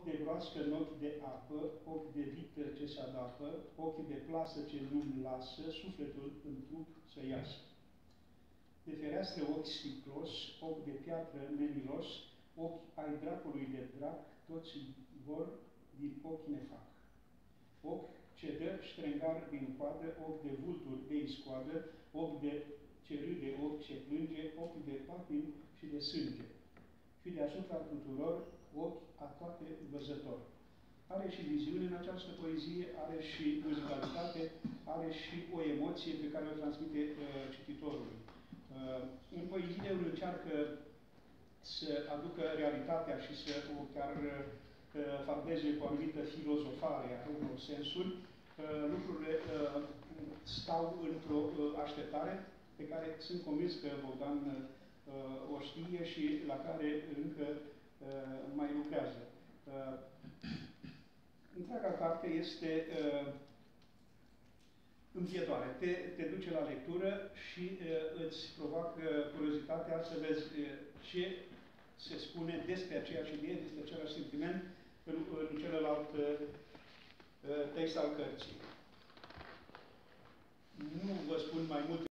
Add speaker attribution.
Speaker 1: ochi de broască în ochi de apă, ochi de vită ce se adapă, ochi de plasă ce nu-mi lasă, sufletul în trup să iasă. De fereastră ochi sticlos, ochi de piatră nemilos, ochi ai dracului de drac, toți vor din ochi ne fac. Ochi ce dă ștrengar din coadă, ochi de vulturi de iscoadă, ochi de ce râde, ochi ce plânge, ochi de patim și de sânge. Și deasupra tuturor, ochi a toate văzător. Are și viziune în această poezie, are și muzicalitate, are și o emoție pe care o transmite cititorului. În poezie el încearcă să aducă realitatea și să o chiar fardeze cu o anumită filozofare a unor sensuri. Lucrurile stau într-o așteptare pe care sunt convins că Bogdan o știe și la care încă mai lucrează. Întreaga carte este înfietoare. Te duce la lectură și îți provoacă curiozitatea să vezi ce se spune despre aceeași idee, despre același sentiment în celălalt text al cărții. Nu vă spun mai multe